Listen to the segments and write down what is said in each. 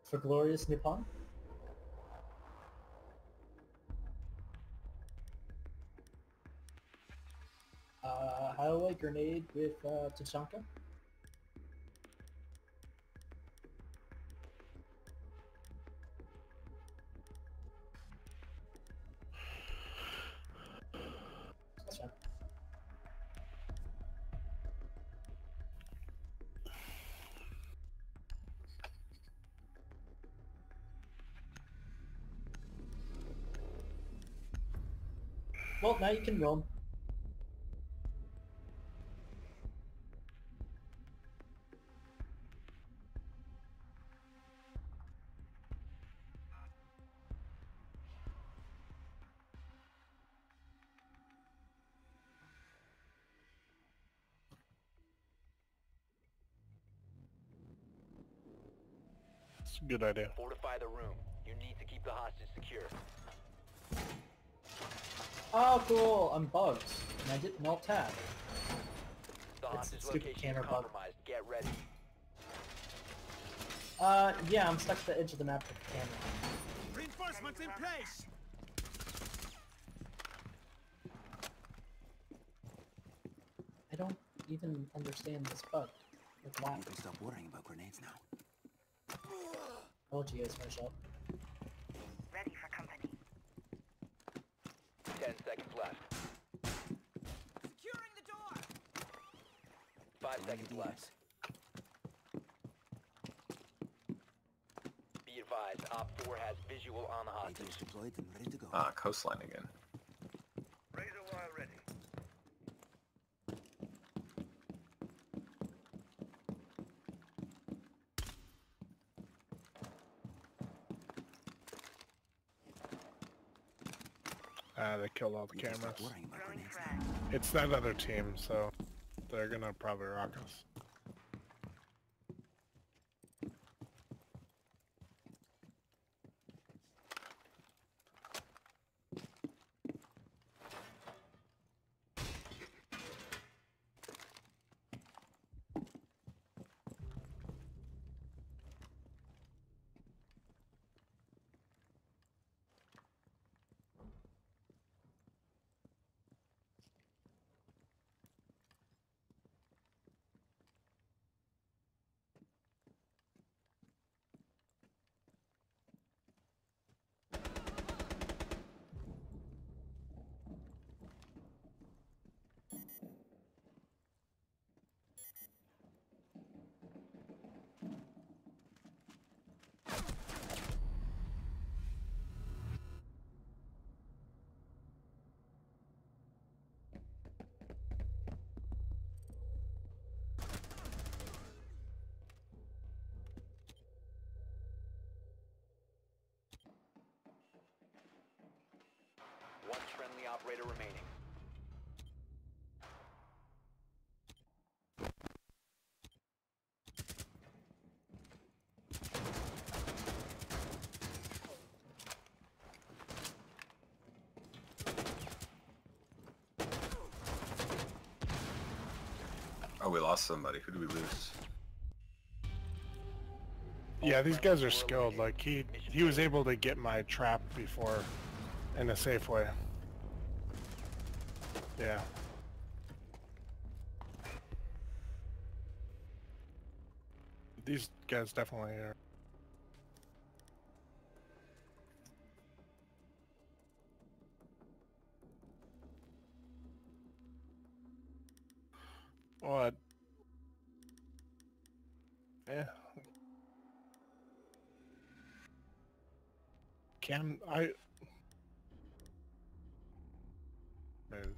For Glorious Nippon? How do I grenade with Tachanka? That's fine. Well, now you can roam. It's a good idea. Fortify the room. You need to keep the hostage secure. Oh, cool! I'm bugged. And I didn't alt tab. The It's hostage stupid location is camera bug. compromised. Get ready. Yeah, I'm stuck at the edge of the map with the camera. Reinforcements in place! I don't even understand this bug. Like, why? You can stop worrying about grenades now. I'll let you guys finish up. Ready for company. 10 seconds left. Securing the door! 5 seconds left. Be advised, Op 4 has visual on the Radios hostage. deployed and ready to go. Ah, coastline again. Razor wire ready. They killed all the You can stop cameras. worrying about Throwing grenades now. frag. It's that other team, so they're gonna probably rock us. One friendly operator remaining. Oh, we lost somebody. Who did we lose? Yeah, these guys are skilled. Like he was able to get my trap before in a safe way. Yeah. These guys definitely are. What? Yeah. Can I? Move.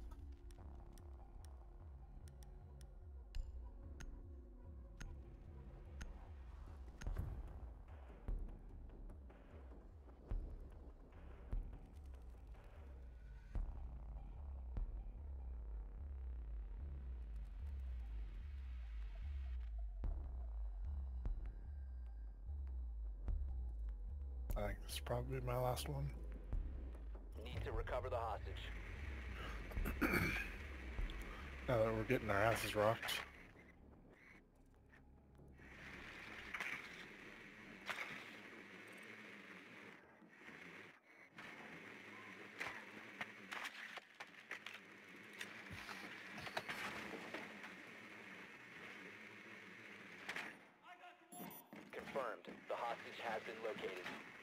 I think this is probably my last one. Need to recover the hostage. Now that we're getting our asses rocked. has been located.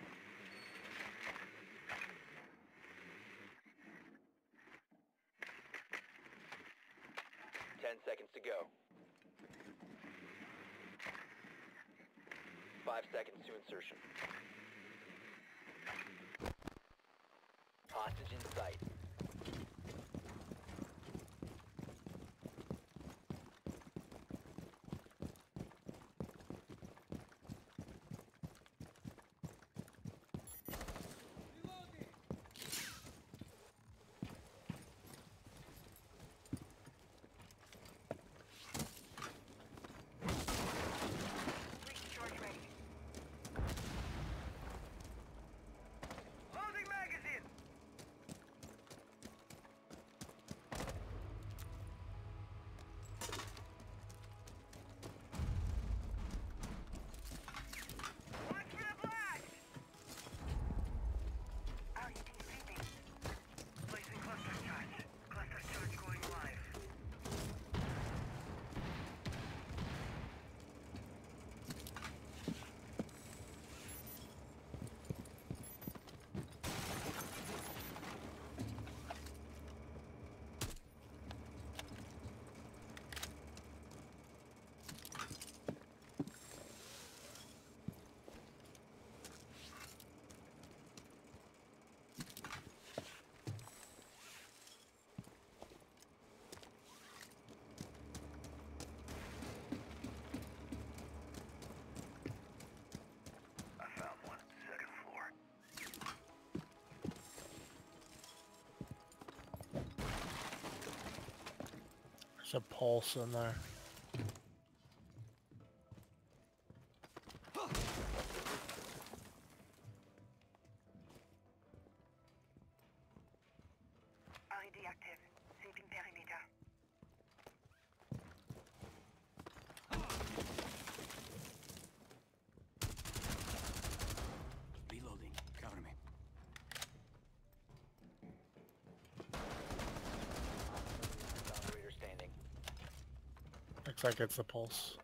Ten seconds to go. 5 seconds to insertion. Hostage in sight. Recharge ready. Loading magazine. Watch for the blast. LED reading. Placing cluster charge. Cluster charge going live. I found one. Second floor. There's a pulse in there. LED active. Sweeping perimeter. Reloading. Cover me. Operator standing. Looks like it's the pulse.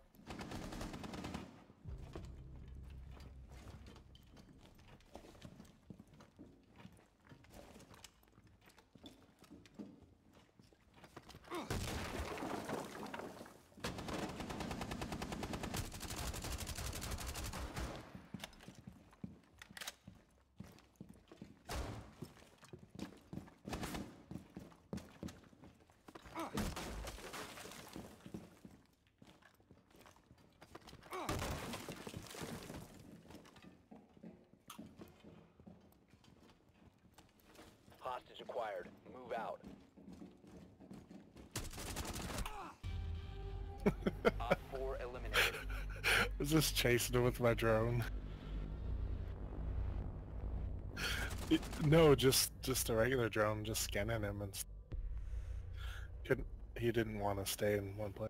Hostage acquired. Move out. Op 4 eliminated. I was just chasing him with my drone. No, just a regular drone, just scanning him and couldn't. He didn't want to stay in one place.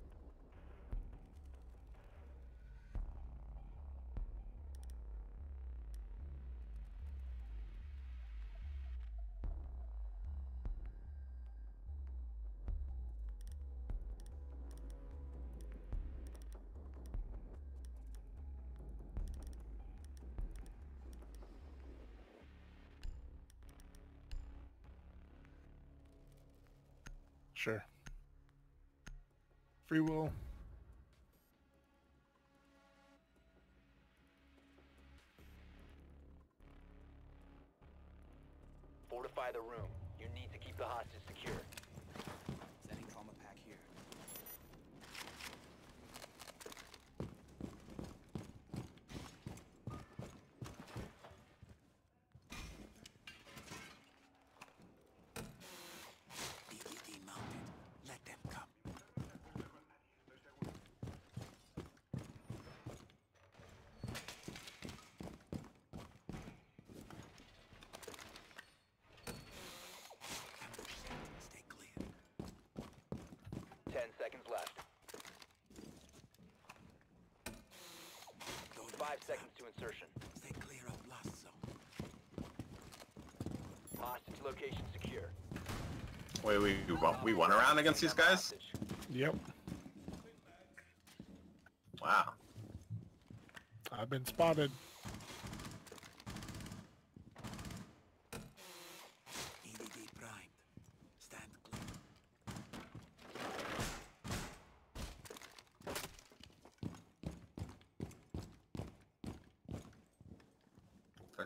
Sure. Free will. Fortify the room. You need to keep the hostage secure. Setting trauma pack here. DVD mounted. Let them come. 10 seconds left. 5 seconds to insertion. Stay clear of blast zone. Hostage location secure. Wait, we won a round against these guys? Hostage. Yep. Wow. I've been spotted.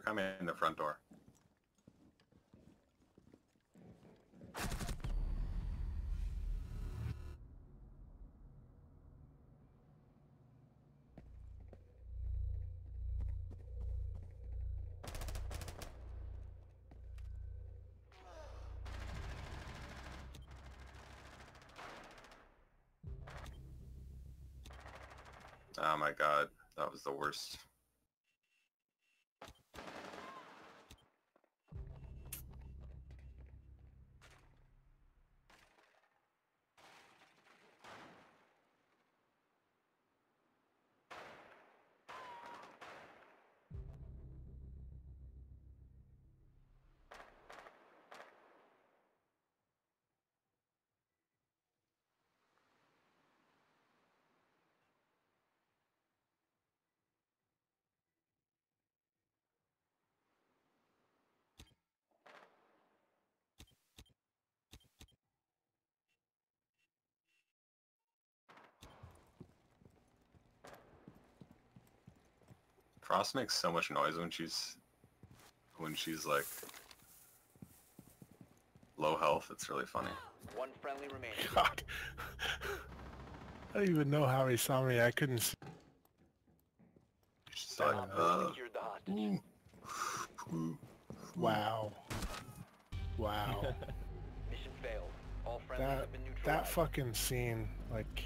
coming in the front door. Oh my god, that was the worst. Frost makes so much noise when she's like low health. It's really funny. One friendly remaining. God. I don't even know how he saw me. I couldn't see. She's like, Secured the hostage. Wow. Wow. Mission failed. All friendlies that have been neutralized. that fucking scene, like.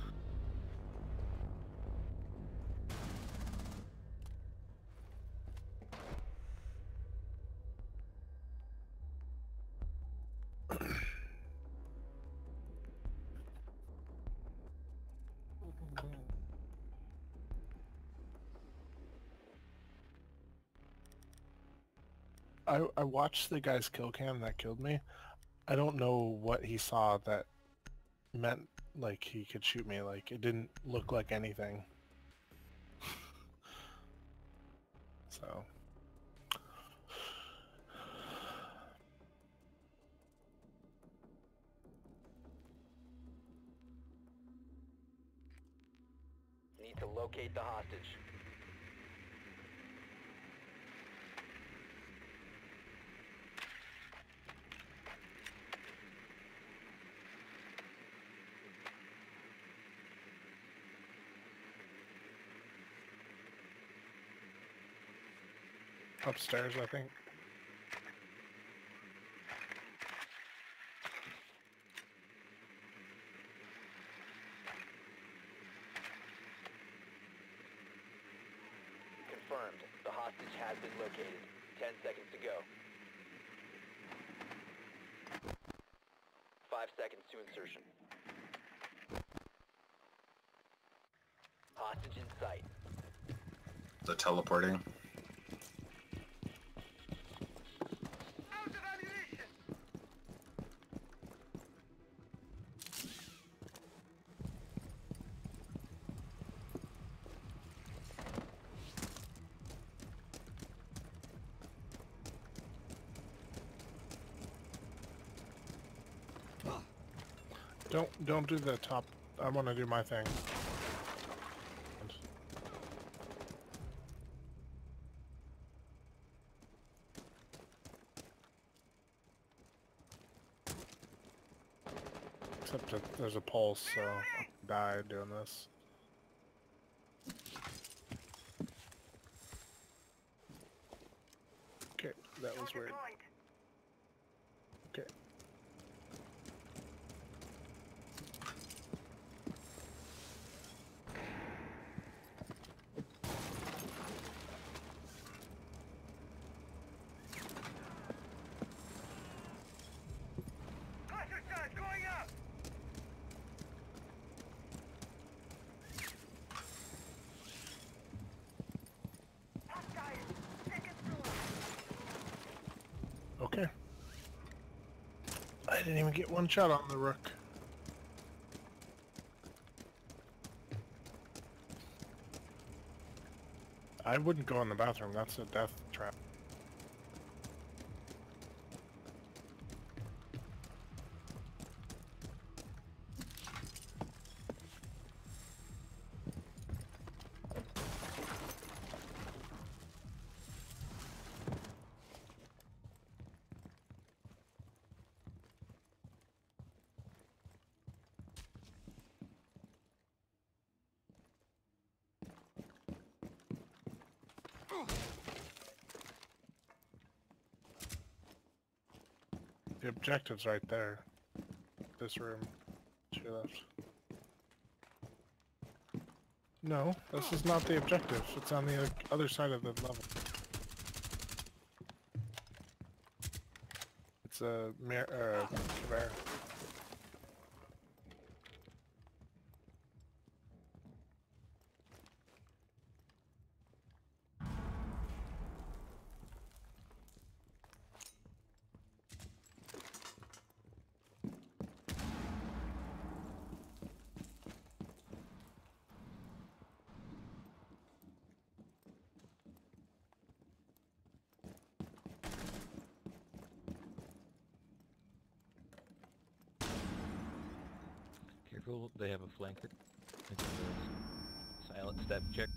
I watched the guy's kill cam that killed me. I don't know what he saw that meant like he could shoot me. Like it didn't look like anything. So. Need to locate the hostage. Upstairs, I think. Confirmed. The hostage has been located. 10 seconds to go. 5 seconds to insertion. Hostage in sight. the teleporting. Out of ammunition! Don't do the top. I want to do my thing. Except that there's a pulse, so I'll die doing this. Okay, that was weird. Okay. Cluster charge going up! Hostile! Second floor! Okay. I didn't even get one shot on the rook. I wouldn't go in the bathroom, that's a death trap. The objective's right there. This room. To your left. No, this is not the objective. It's on the other side of the level. It's a conveyor. Careful, they have a flanker. It's a silent step check.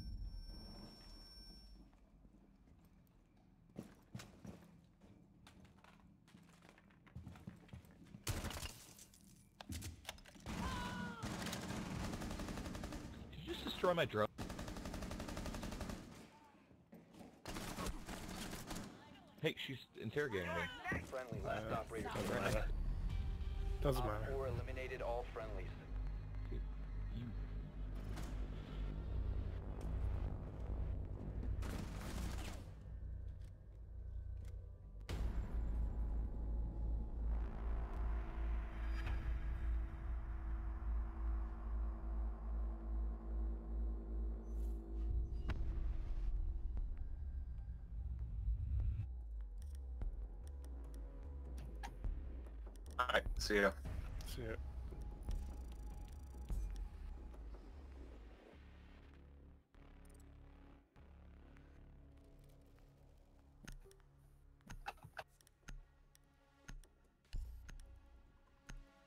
Did you just destroy my drone? Hey, she's interrogating me. Friendly, last operator Doesn't standing. matter. Doesn't Op matter. 4 eliminated all friendlies. You... Alright, see ya. See it.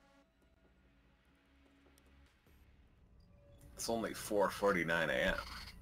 It's only 4:49 a.m.